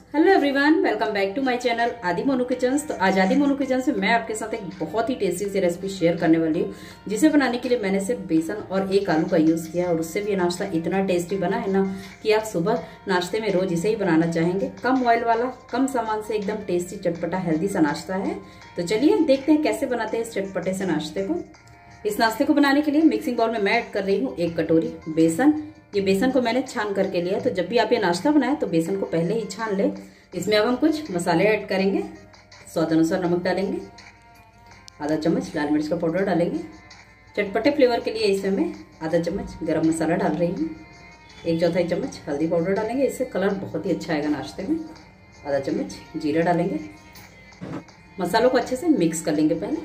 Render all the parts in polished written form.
Hello everyone, welcome back to my channel Adi Monu kitchens. तो आज आदि मोनू किचन से मैं आपके साथ एक बहुत ही टेस्टी सी रेसिपी शेयर करने वाली हूँ, जिसे बनाने के लिए मैंने सिर्फ बेसन और एक आलू का यूज़ किया और उससे भी ये नाश्ता इतना टेस्टी बना है ना कि आप सुबह नाश्ते में रोज इसे ही बनाना चाहेंगे। कम ऑयल वाला, कम सामान से एकदम टेस्टी चटपटा हेल्दी सा नाश्ता है। तो चलिए देखते हैं कैसे बनाते हैं इस चटपटे से नाश्ते को। इस नाश्ते को बनाने के लिए मिक्सिंग बाउल में मैं ऐड कर रही हूँ 1 कटोरी बेसन। ये बेसन को मैंने छान करके लिया, तो जब भी आप ये नाश्ता बनाएं तो बेसन को पहले ही छान ले। इसमें अब हम कुछ मसाले ऐड करेंगे। स्वाद अनुसार नमक डालेंगे, आधा चम्मच लाल मिर्च का पाउडर डालेंगे। चटपटे फ्लेवर के लिए इसमें मैं आधा चम्मच गरम मसाला डाल रही हूँ। 1/4 चम्मच हल्दी पाउडर डालेंगे, इससे कलर बहुत ही अच्छा आएगा नाश्ते में। आधा चम्मच जीरा डालेंगे। मसालों को अच्छे से मिक्स कर लेंगे। पहले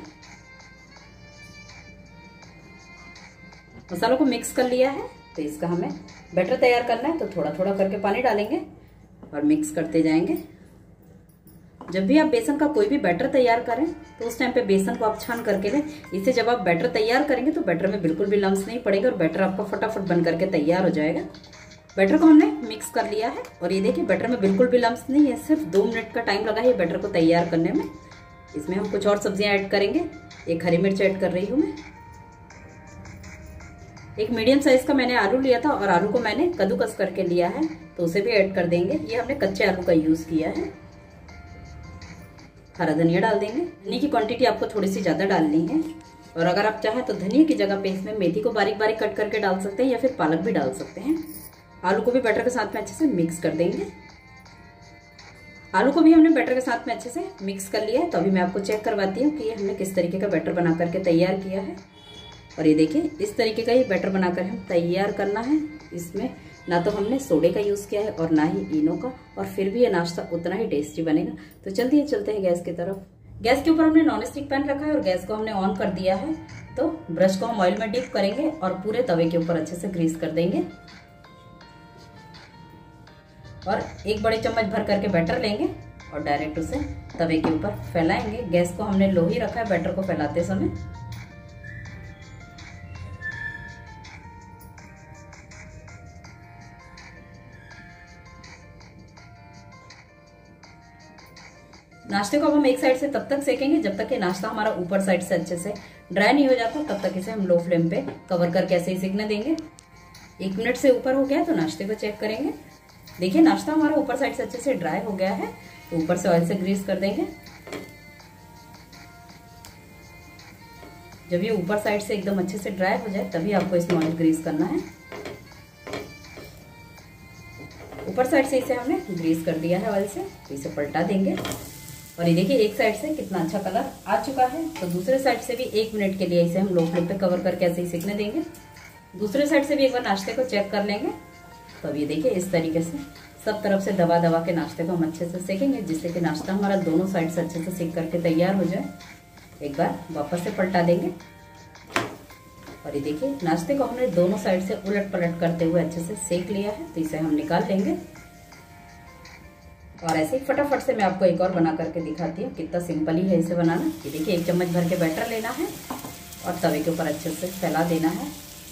मसालों को मिक्स कर लिया है, तो इसका हमें बैटर तैयार करना है। तो थोड़ा थोड़ा करके पानी डालेंगे और मिक्स करते जाएंगे। जब भी आप बेसन का कोई भी बैटर तैयार करें तो उस टाइम पे बेसन को आप छान करके लें। इससे जब आप बैटर तैयार करेंगे तो बैटर में बिल्कुल भी लम्स नहीं पड़ेगा और बैटर आपका फटाफट बन करके तैयार हो जाएगा। बैटर को हमने मिक्स कर लिया है और ये देखिए बैटर में बिल्कुल भी लम्स नहीं है। सिर्फ 2 मिनट का टाइम लगा है बैटर को तैयार करने में। इसमें हम कुछ और सब्जियां ऐड करेंगे। 1 हरी मिर्च ऐड कर रही हूँ मैं। एक मीडियम साइज का मैंने आलू लिया था और आलू को मैंने कद्दूकस करके लिया है, तो उसे भी ऐड कर देंगे। ये हमने कच्चे आलू का यूज किया है। हरा धनिया डाल देंगे। धनिया की क्वांटिटी आपको थोड़ी सी ज्यादा डालनी है, और अगर आप चाहें तो धनिया की जगह पे इसमें मेथी को बारीक बारीक कट करके डाल सकते हैं या फिर पालक भी डाल सकते हैं। आलू को भी बैटर के साथ में अच्छे से मिक्स कर देंगे। आलू को भी हमने बैटर के साथ में अच्छे से मिक्स कर लिया है। तो अभी मैं आपको चेक करवाती हूँ कि ये हमने किस तरीके का बैटर बना करके तैयार किया है। और ये देखिए इस तरीके का ये बैटर बनाकर हम तैयार करना है। इसमें ना तो हमने सोडे का यूज किया है और ना ही इनो का, और फिर भी ये नाश्ता उतना ही टेस्टी बनेगा। तो चलते हैं गैस की तरफ। गैस के ऊपर हमने नॉन स्टिक पैन रखा है और गैस को हमने ऑन कर दिया है। तो ब्रश को हम ऑयल में डिप करेंगे और पूरे तवे के ऊपर अच्छे से ग्रीस कर देंगे और 1 बड़े चम्मच भर करके बैटर लेंगे और डायरेक्ट उसे तवे के ऊपर फैलाएंगे। गैस को हमने लो ही रखा है बैटर को फैलाते समय। नाश्ते को अब हम एक साइड से तब तक सेकेंगे जब तक कि नाश्ता हमारा ऊपर साइड से अच्छे से ड्राई नहीं हो जाता। तब तक इसे हम लो फ्लेम पे कवर करके ऐसे ही सेकने देंगे। 1 मिनट से ऊपर हो गया तो नाश्ते को चेक करेंगे। देखिए नाश्ता हमारा ऊपर साइड से अच्छे से ड्राई हो गया है, तो ऊपर से ऑयल से ग्रीस कर देंगे। जब ये ऊपर साइड से एकदम अच्छे से ड्राई हो जाए तभी आपको इसमें ऑयल ग्रीस करना है। ऊपर साइड से इसे हमने ग्रीस कर दिया है ऑयल से, तो इसे पलटा देंगे। और ये देखिए एक साइड से कितना अच्छा कलर आ चुका है, तो दूसरे साइड से भी 1 मिनट के लिए इसे हम लो फ्लेम पे कवर करके ऐसे ही सेकने देंगे। दूसरे साइड से भी एक बार नाश्ते को चेक कर लेंगे। तो अब ये देखिए इस तरीके से सब तरफ से दबा दबा के नाश्ते को हम अच्छे से सेकेंगे, जिससे कि नाश्ता हमारा दोनों साइड से अच्छे से सेक करके तैयार हो जाए। एक बार वापस से पलटा देंगे और ये देखिए नाश्ते को हमने दोनों साइड से उलट पलट करते हुए अच्छे से सेक लिया है। तो इसे हम निकाल लेंगे और ऐसे ही फटाफट से मैं आपको एक और बना करके दिखाती हूँ। कितना सिंपल ही है इसे बनाना। ये देखिए 1 चम्मच भर के बैटर लेना है और तवे के ऊपर अच्छे से फैला देना है।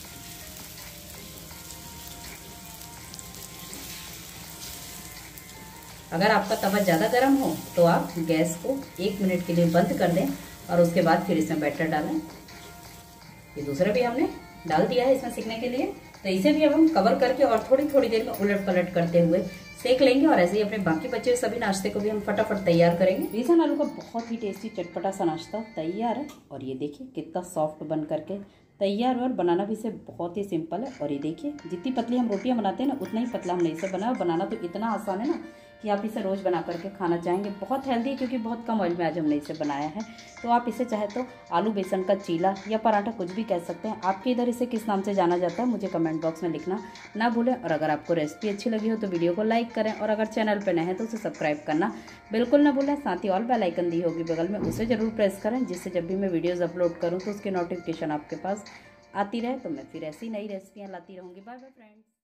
अगर आपका तवा ज़्यादा गर्म हो तो आप गैस को 1 मिनट के लिए बंद कर दें और उसके बाद फिर इसमें बैटर डालें। ये दूसरा भी हमने डाल दिया है इसमें सीखने के लिए। तो इसे भी अब हम कवर करके और थोड़ी थोड़ी देर में उलट पलट करते हुए सेक लेंगे और ऐसे ही अपने बाकी बचे सभी नाश्ते को भी हम फटाफट तैयार करेंगे। बेसन आलू का बहुत ही टेस्टी चटपटा सा नाश्ता तैयार है। और ये देखिए कितना सॉफ्ट बन करके तैयार है और बनाना भी इसे बहुत ही सिंपल है। और ये देखिए जितनी पतली हम रोटियां बनाते हैं ना उतना ही पतला हमने इसे बनाया। बनाना तो इतना आसान है ना कि आप इसे रोज़ बना करके खाना चाहेंगे। बहुत हेल्दी है क्योंकि बहुत कम ऑयल में आज हमने इसे बनाया है। तो आप इसे चाहे तो आलू बेसन का चीला या पराठा कुछ भी कह सकते हैं। आपके इधर इसे किस नाम से जाना जाता है मुझे कमेंट बॉक्स में लिखना ना भूलें। और अगर आपको रेसिपी अच्छी लगी हो तो वीडियो को लाइक करें, और अगर चैनल पर नए हैं तो उसे सब्सक्राइब करना बिल्कुल ना भूलें। साथ ही ऑल बेल आइकन दी होगी बगल में, उसे जरूर प्रेस करें, जिससे जब भी मैं वीडियोज़ अपलोड करूँ तो उसकी नोटिफिकेशन आपके पास आती रहे। तो मैं फिर ऐसी नई रेसिपियाँ लाती रहूँगी। Bye bye friends.